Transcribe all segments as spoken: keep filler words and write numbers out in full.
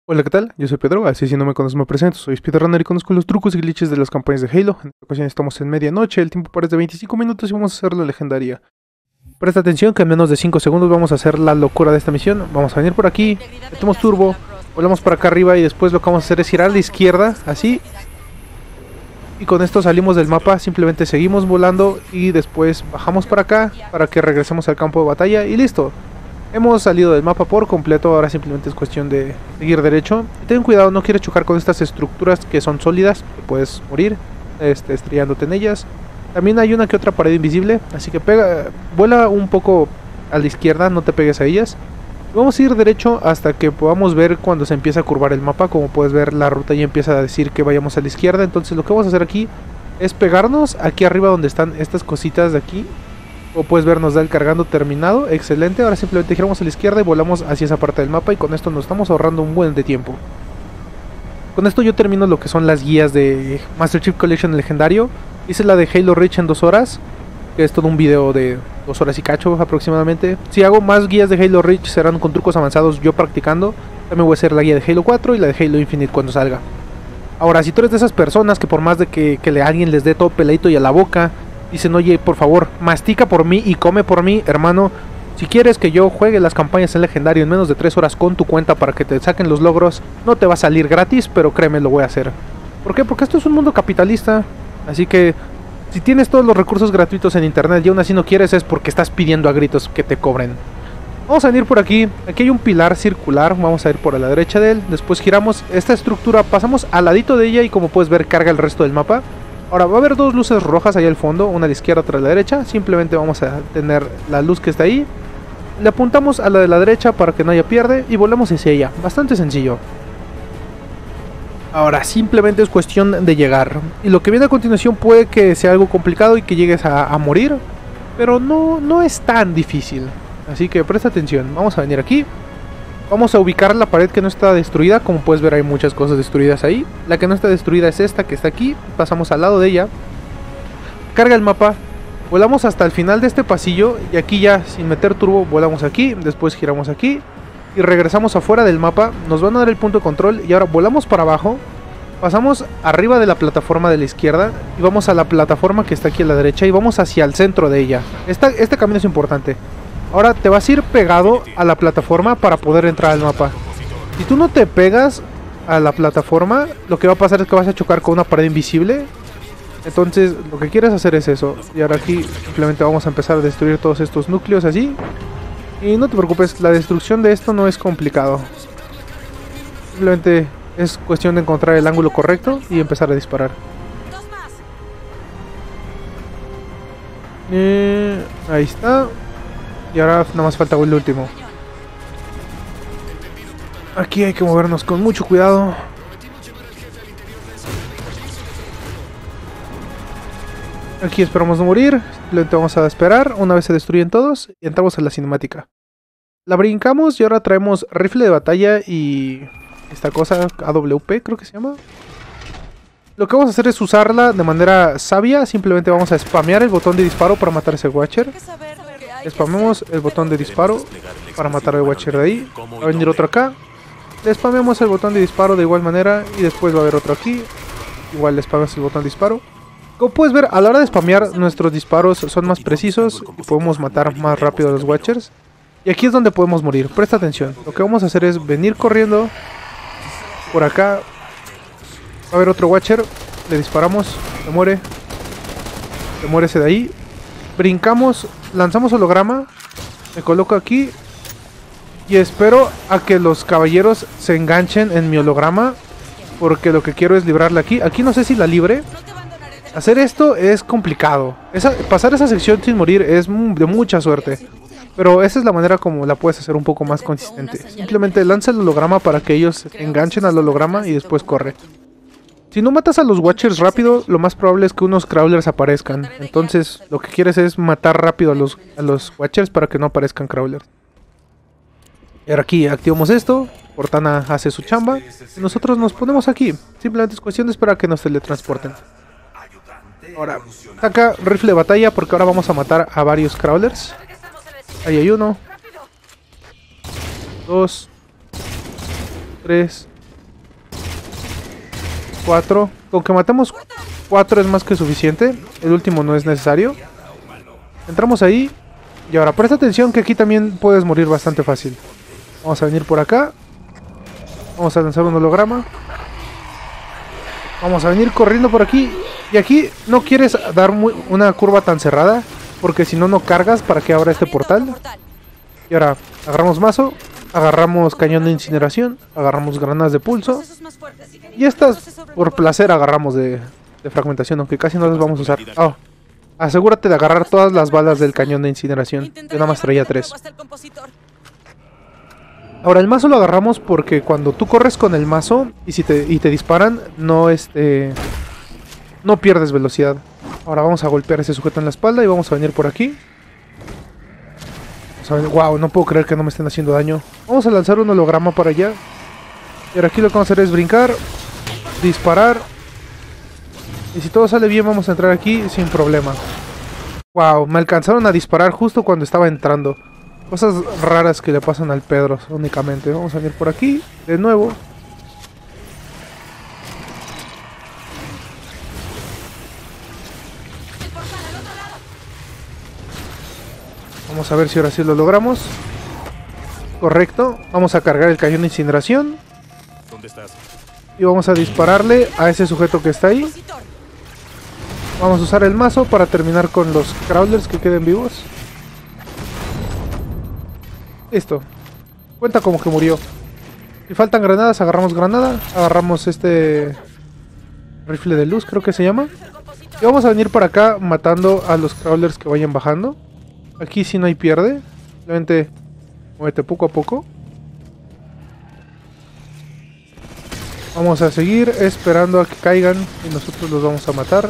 Hola, ¿qué tal? Yo soy Pedro, así si no me conoces me presento, soy speedrunner y conozco los trucos y glitches de las campañas de Halo. En esta ocasión estamos en medianoche, el tiempo parece de veinticinco minutos y vamos a hacer la legendaria. Presta atención que en menos de cinco segundos vamos a hacer la locura de esta misión. Vamos a venir por aquí, metemos turbo, volamos para acá arriba y después lo que vamos a hacer es girar a la izquierda, así. Y con esto salimos del mapa, simplemente seguimos volando y después bajamos para acá para que regresemos al campo de batalla y listo. Hemos salido del mapa por completo, ahora simplemente es cuestión de seguir derecho. Ten cuidado, no quieres chocar con estas estructuras que son sólidas, que puedes morir este, estrellándote en ellas. También hay una que otra pared invisible, así que pega, vuela un poco a la izquierda, no te pegues a ellas. Vamos a ir derecho hasta que podamos ver cuando se empieza a curvar el mapa. Como puedes ver, la ruta ya empieza a decir que vayamos a la izquierda, entonces lo que vamos a hacer aquí es pegarnos aquí arriba donde están estas cositas de aquí. Como puedes ver, nos da el cargando terminado, excelente. Ahora simplemente giramos a la izquierda y volamos hacia esa parte del mapa y con esto nos estamos ahorrando un buen de tiempo. Con esto yo termino lo que son las guías de Master Chief Collection legendario. Hice la de Halo Reach en dos horas, que es todo un video de dos horas y cacho aproximadamente. Si hago más guías de Halo Reach serán con trucos avanzados yo practicando. También voy a hacer la guía de Halo cuatro y la de Halo Infinite cuando salga. Ahora, si tú eres de esas personas que por más de que, que le, alguien les dé todo peladito y a la boca dicen, oye, por favor, mastica por mí y come por mí, hermano. Si quieres que yo juegue las campañas en legendario en menos de tres horas con tu cuenta para que te saquen los logros, no te va a salir gratis, pero créeme, lo voy a hacer. ¿Por qué? Porque esto es un mundo capitalista. Así que, si tienes todos los recursos gratuitos en internet y aún así no quieres, es porque estás pidiendo a gritos que te cobren. Vamos a venir por aquí. Aquí hay un pilar circular, vamos a ir por la derecha de él. Después giramos esta estructura, pasamos al ladito de ella y como puedes ver carga el resto del mapa. Ahora va a haber dos luces rojas ahí al fondo, una a la izquierda, otra a la derecha. Simplemente vamos a tener la luz que está ahí. Le apuntamos a la de la derecha para que no haya pierde y volvemos hacia ella. Bastante sencillo. Ahora simplemente es cuestión de llegar. Y lo que viene a continuación puede que sea algo complicado y que llegues a, a morir. Pero no, no es tan difícil. Así que presta atención. Vamos a venir aquí. Vamos a ubicar la pared que no está destruida. Como puedes ver hay muchas cosas destruidas ahí. La que no está destruida es esta que está aquí. Pasamos al lado de ella. Carga el mapa. Volamos hasta el final de este pasillo. Y aquí ya sin meter turbo volamos aquí. Después giramos aquí. Y regresamos afuera del mapa. Nos van a dar el punto de control. Y ahora volamos para abajo. Pasamos arriba de la plataforma de la izquierda. Y vamos a la plataforma que está aquí a la derecha. Y vamos hacia el centro de ella. Esta, este camino es importante. Ahora te vas a ir pegado a la plataforma para poder entrar al mapa. Si tú no te pegas a la plataforma, lo que va a pasar es que vas a chocar con una pared invisible. Entonces lo que quieres hacer es eso. Y ahora aquí simplemente vamos a empezar a destruir todos estos núcleos así. Y no te preocupes, la destrucción de esto no es complicado. Simplemente es cuestión de encontrar el ángulo correcto y empezar a disparar. Eh, ahí está. Y ahora nada más falta el último. Aquí hay que movernos con mucho cuidado. Aquí esperamos no morir. Simplemente vamos a esperar. Una vez se destruyen todos y entramos a la cinemática. La brincamos y ahora traemos rifle de batalla y esta cosa A W P creo que se llama. Lo que vamos a hacer es usarla de manera sabia. Simplemente vamos a spamear el botón de disparo para matar a ese Watcher. Spamemos el botón de disparo para matar al Watcher de ahí. Va a venir otro acá. Le spamemos el botón de disparo de igual manera. Y después va a haber otro aquí. Igual le spamemos el botón de disparo. Como puedes ver, a la hora de spamear, nuestros disparos son más precisos y podemos matar más rápido a los Watchers. Y aquí es donde podemos morir. Presta atención. Lo que vamos a hacer es venir corriendo por acá. Va a haber otro Watcher. Le disparamos. Se muere. Se muere ese de ahí. Brincamos, lanzamos holograma, me coloco aquí y espero a que los caballeros se enganchen en mi holograma porque lo que quiero es librarla aquí. Aquí no sé si la libre. Hacer esto es complicado. Esa, pasar esa sección sin morir es de mucha suerte. Pero esa es la manera como la puedes hacer un poco más consistente. Simplemente lanza el holograma para que ellos se enganchen al holograma y después corre. Si no matas a los Watchers rápido, lo más probable es que unos Crawlers aparezcan. Entonces, lo que quieres es matar rápido a los, a los Watchers para que no aparezcan Crawlers. Y ahora aquí activamos esto. Cortana hace su chamba. Y nosotros nos ponemos aquí. Simplemente es cuestión de esperar a que nos teletransporten. Ahora, saca rifle de batalla porque ahora vamos a matar a varios Crawlers. Ahí hay uno. Dos. Tres. Cuatro. Con que matemos cuatro es más que suficiente. El último no es necesario. Entramos ahí. Y ahora presta atención que aquí también puedes morir bastante fácil. Vamos a venir por acá. Vamos a lanzar un holograma. Vamos a venir corriendo por aquí. Y aquí no quieres dar muy, una curva tan cerrada, porque si no, no cargas para que abra este portal. Y ahora agarramos mazo, agarramos cañón de incineración, agarramos granadas de pulso. Y estas por placer agarramos de, de fragmentación, aunque casi no las vamos a usar. Oh, asegúrate de agarrar todas las balas del cañón de incineración. Yo nada más traía tres. Ahora el mazo lo agarramos porque cuando tú corres con el mazo y si te, y te disparan, no este... no pierdes velocidad. Ahora vamos a golpear a ese sujeto en la espalda y vamos a venir por aquí. Wow, no puedo creer que no me estén haciendo daño. Vamos a lanzar un holograma para allá. Y ahora aquí lo que vamos a hacer es brincar, disparar. Y si todo sale bien vamos a entrar aquí sin problema. Wow, me alcanzaron a disparar justo cuando estaba entrando. Cosas raras que le pasan al Pedro únicamente. Vamos a venir por aquí de nuevo. Vamos a ver si ahora sí lo logramos. Correcto. Vamos a cargar el cañón de incineración. ¿Dónde estás? Y vamos a dispararle a ese sujeto que está ahí. Vamos a usar el mazo para terminar con los crawlers que queden vivos. Listo. Cuenta como que murió. Si faltan granadas, agarramos granada. Agarramos este rifle de luz, creo que se llama. Y vamos a venir para acá matando a los crawlers que vayan bajando. Aquí sí no hay pierde. Simplemente muévete poco a poco. Vamos a seguir esperando a que caigan y nosotros los vamos a matar.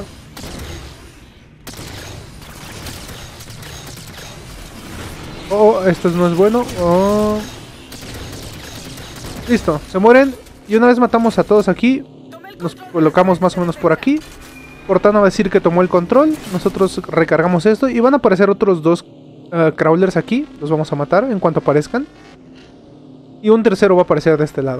Oh, esto no es bueno. Oh. Listo, se mueren. Y una vez matamos a todos aquí, nos colocamos más o menos por aquí. Cortana va a decir que tomó el control. Nosotros recargamos esto y van a aparecer otros dos uh, crawlers aquí. Los vamos a matar en cuanto aparezcan. Y un tercero va a aparecer de este lado.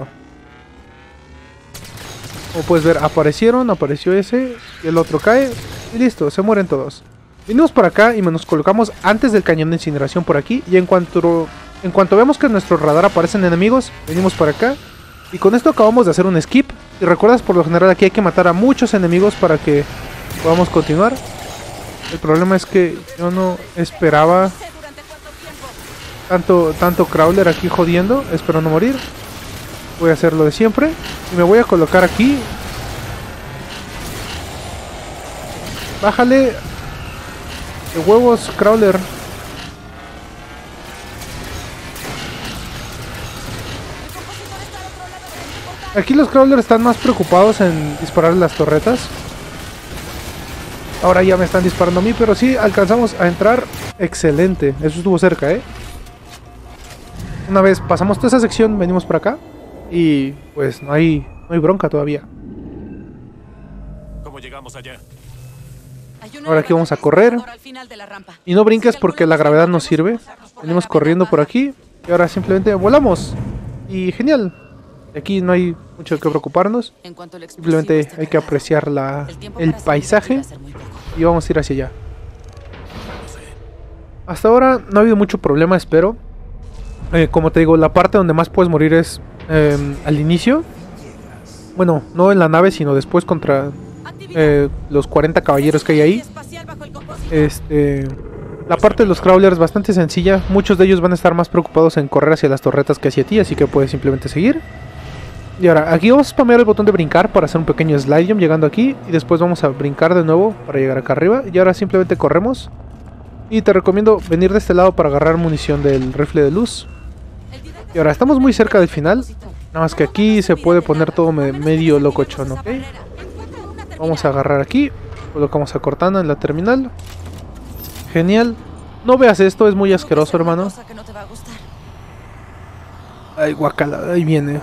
Como puedes ver, aparecieron, apareció ese y el otro cae. Y listo, se mueren todos. Venimos por acá y nos colocamos antes del cañón de incineración por aquí. Y en cuanto, en cuanto vemos que en nuestro radar aparecen enemigos, venimos por acá. Y con esto acabamos de hacer un skip. Y recuerdas, por lo general aquí hay que matar a muchos enemigos para que podamos continuar. El problema es que yo no esperaba tanto, tanto crawler aquí jodiendo. Espero no morir. Voy a hacer lo de siempre. Y me voy a colocar aquí. Bájale. De huevos, crawler. Aquí los crawlers están más preocupados en disparar las torretas. Ahora ya me están disparando a mí, pero sí alcanzamos a entrar. Excelente, eso estuvo cerca, ¿eh? Una vez pasamos toda esa sección, venimos por acá. Y pues no hay, no hay bronca todavía. ¿Cómo llegamos allá? Ahora aquí vamos a correr. Y no brinques porque la gravedad nos sirve. Venimos corriendo por aquí. Y ahora simplemente volamos. Y genial. Aquí no hay mucho que preocuparnos. Simplemente hay que apreciar la, el paisaje. Y vamos a ir hacia allá. Hasta ahora no ha habido mucho problema, espero. Eh, como te digo, la parte donde más puedes morir es eh, al inicio. Bueno, no en la nave, sino después contra eh, los cuarenta caballeros que hay ahí. Este... La parte de los crawlers es bastante sencilla. Muchos de ellos van a estar más preocupados en correr hacia las torretas que hacia ti, así que puedes simplemente seguir. Y ahora, aquí vamos a spamear el botón de brincar para hacer un pequeño slide jump llegando aquí. Y después vamos a brincar de nuevo para llegar acá arriba. Y ahora simplemente corremos. Y te recomiendo venir de este lado para agarrar munición del rifle de luz. Y ahora, estamos muy cerca del final. Nada más que aquí se puede poner todo me medio locochón, ¿ok? Vamos a agarrar aquí. Colocamos a Cortana en la terminal. Genial. No veas esto, es muy asqueroso, hermano. Ay, guacala, ahí viene.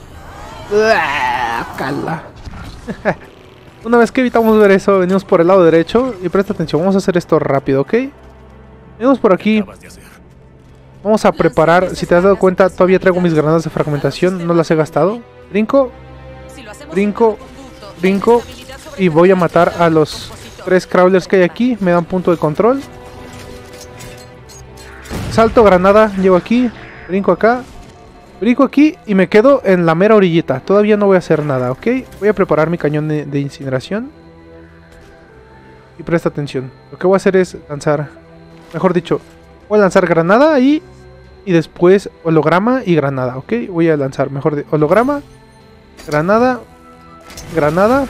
Guacala. Una vez que evitamos ver eso, venimos por el lado derecho. Y presta atención, vamos a hacer esto rápido, ¿ok? Venimos por aquí. Vamos a preparar, si te has dado cuenta, todavía traigo mis granadas de fragmentación. No las he gastado. Brinco. Brinco. brinco y voy a matar a los tres crawlers que hay aquí. Me dan punto de control. Salto granada, llego aquí, brinco acá, brinco aquí y me quedo en la mera orillita. Todavía no voy a hacer nada, ¿ok? Voy a preparar mi cañón de, de incineración. Y presta atención. Lo que voy a hacer es lanzar, mejor dicho, voy a lanzar granada ahí y después holograma y granada, ¿ok? Voy a lanzar mejor de holograma, granada, granada.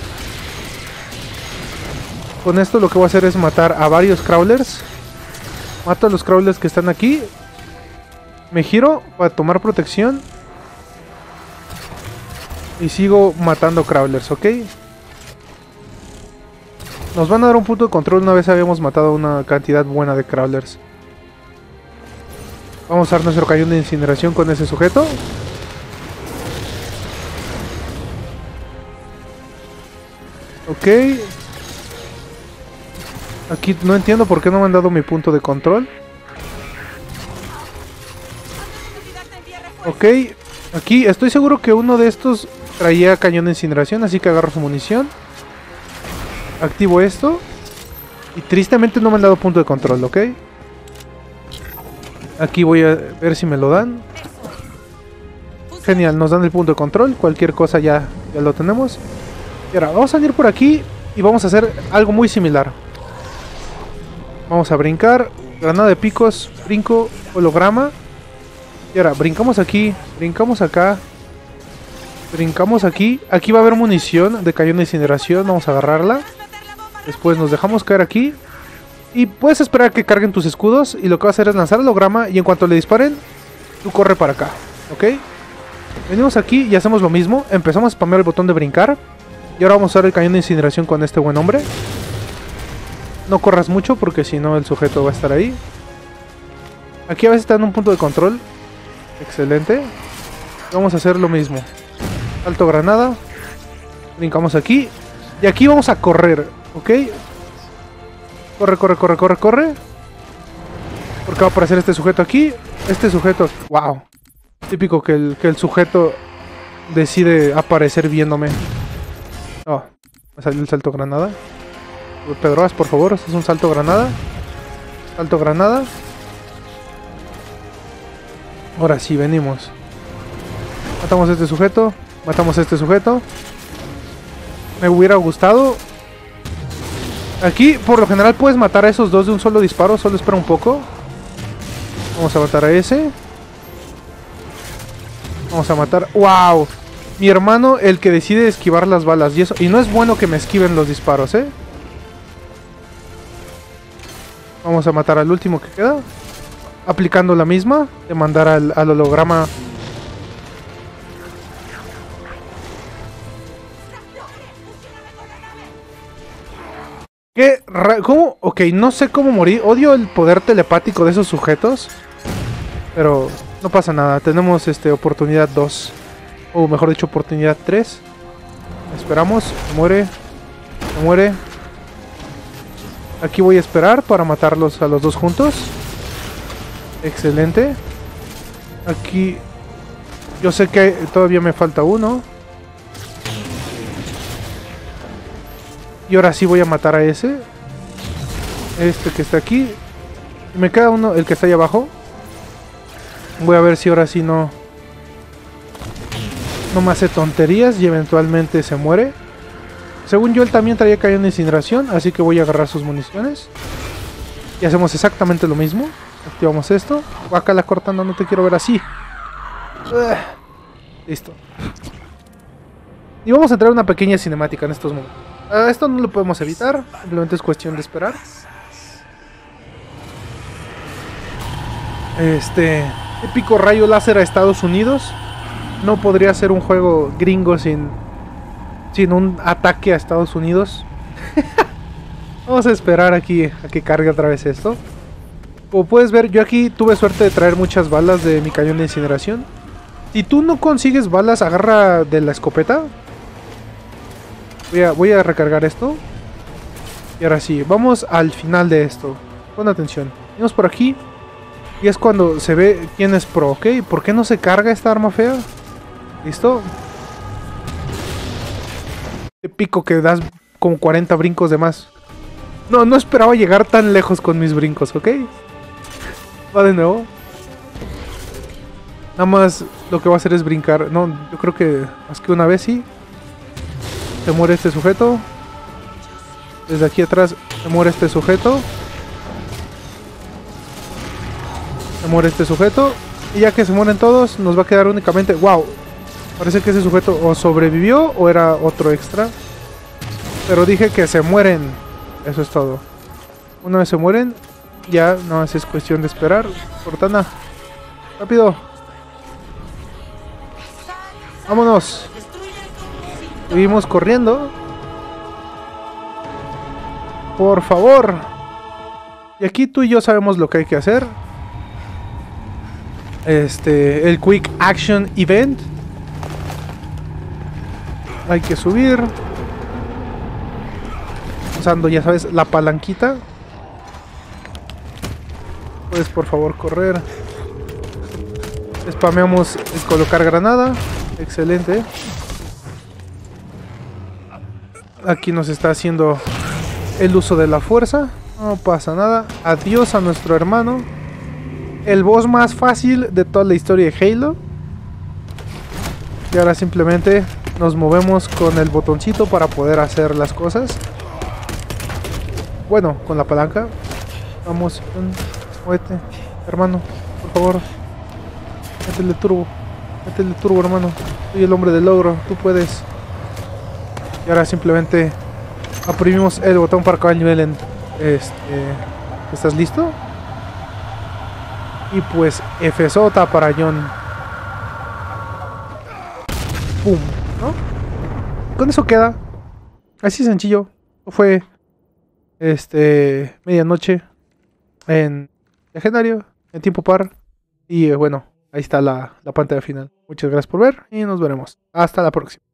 Con esto lo que voy a hacer es matar a varios crawlers. Mato a los crawlers que están aquí. Me giro para tomar protección. Y sigo matando crawlers, ¿ok? Nos van a dar un punto de control una vez habíamos matado una cantidad buena de crawlers. Vamos a usar nuestro cañón de incineración con ese sujeto. Ok. Aquí no entiendo por qué no me han dado mi punto de control. Ok. Aquí estoy seguro que uno de estos traía cañón de incineración, así que agarro su munición. Activo esto. Y tristemente no me han dado punto de control, ¿ok? Aquí voy a ver si me lo dan. Genial, nos dan el punto de control. Cualquier cosa ya, ya lo tenemos. Y ahora vamos a salir por aquí y vamos a hacer algo muy similar. Vamos a brincar. Granada de picos, brinco, holograma. Y ahora brincamos aquí, brincamos acá. Brincamos aquí. Aquí va a haber munición de cañón de incineración. Vamos a agarrarla. Después nos dejamos caer aquí. Y puedes esperar a que carguen tus escudos. Y lo que vas a hacer es lanzar el holograma. Y en cuanto le disparen, tú corre para acá. ¿Ok? Venimos aquí y hacemos lo mismo. Empezamos a spamear el botón de brincar. Y ahora vamos a usar el cañón de incineración con este buen hombre. No corras mucho porque si no el sujeto va a estar ahí. Aquí a veces está en un punto de control. Excelente. Vamos a hacer lo mismo. Salto granada. Brincamos aquí. Y aquí vamos a correr. ¿Ok? Corre, corre, corre, corre, corre. Porque va a aparecer este sujeto aquí. Este sujeto... ¡Wow! Típico que el, que el sujeto decide aparecer viéndome. Oh, me salió el salto granada. Pedro, haz por favor, este es un salto granada. Salto granada. Ahora sí, venimos. Matamos a este sujeto. Matamos a este sujeto. Me hubiera gustado. Aquí, por lo general, puedes matar a esos dos de un solo disparo. Solo espera un poco. Vamos a matar a ese. Vamos a matar... ¡Wow! Mi hermano, el que decide esquivar las balas. Y eso, y no es bueno que me esquiven los disparos, ¿eh? Vamos a matar al último que queda. Aplicando la misma. De mandar al, al holograma. ¿Qué? ¿Cómo? Ok, no sé cómo morí. Odio el poder telepático de esos sujetos. Pero no pasa nada. Tenemos este oportunidad dos. O mejor dicho, oportunidad tres. Esperamos. Se muere. Se muere. Aquí voy a esperar para matarlos a los dos juntos. Excelente. Aquí... Yo sé que todavía me falta uno. Y ahora sí voy a matar a ese. Este que está aquí. Y me queda uno, el que está ahí abajo. Voy a ver si ahora sí no... No me hace tonterías y eventualmente se muere. Según yo, él también traía cañón de incineración, así que voy a agarrar sus municiones. Y hacemos exactamente lo mismo. Activamos esto. Guácala cortando, no te quiero ver así. Ugh. Listo. Y vamos a entrar a una pequeña cinemática en estos momentos. Uh, esto no lo podemos evitar, simplemente es cuestión de esperar. Este... Épico rayo láser a Estados Unidos. No podría ser un juego gringo sin... Sin un ataque a Estados Unidos. Vamos a esperar aquí a que cargue otra vez esto. Como puedes ver, yo aquí tuve suerte de traer muchas balas de mi cañón de incineración. Si tú no consigues balas, agarra de la escopeta. Voy a, voy a recargar esto. Y ahora sí, vamos al final de esto. Pon atención. Vamos por aquí. Y es cuando se ve quién es pro, ¿ok? ¿Por qué no se carga esta arma fea? ¿Listo? épico que das como cuarenta brincos de más. No, no esperaba llegar tan lejos con mis brincos, ¿ok? Va de nuevo. Nada más lo que va a hacer es brincar. No, yo creo que más que una vez sí. Se muere este sujeto. Desde aquí atrás se muere este sujeto. Se muere este sujeto. Y ya que se mueren todos, nos va a quedar únicamente... ¡Wow! Parece que ese sujeto o sobrevivió o era otro extra. Pero dije que se mueren. Eso es todo. Una vez se mueren, ya no es cuestión de esperar. Cortana, rápido. Vámonos. Seguimos corriendo. Por favor. Y aquí tú y yo sabemos lo que hay que hacer. Este, el Quick Action Event. Hay que subir. Usando, ya sabes, la palanquita. Puedes por favor correr. Spameamos el colocar granada. Excelente. Aquí nos está haciendo el uso de la fuerza. No pasa nada. Adiós a nuestro hermano. El boss más fácil de toda la historia de Halo. Y ahora simplemente nos movemos con el botoncito para poder hacer las cosas. Bueno, con la palanca. Vamos, muévete, hermano, por favor. Métele turbo. Métele turbo, hermano. Soy el hombre del logro, tú puedes. Y ahora simplemente oprimimos el botón para acabar el nivel en... Este... ¿Estás listo? Y pues F sota para John. Pum, ¿no? Con eso queda. Así sencillo. Fue... Este... Medianoche. En... Legendario. En tiempo par. Y eh, bueno, ahí está la, la pantalla final. Muchas gracias por ver y nos veremos. Hasta la próxima.